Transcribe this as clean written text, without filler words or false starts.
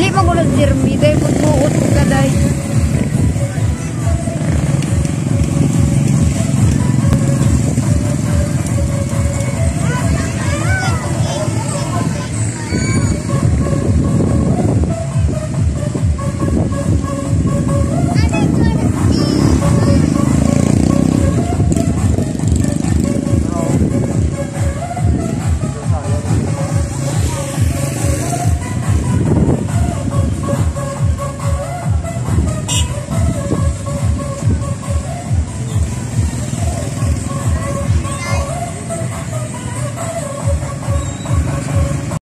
Dili magulat Jeremy, dahil pagbuot ko ka dahil.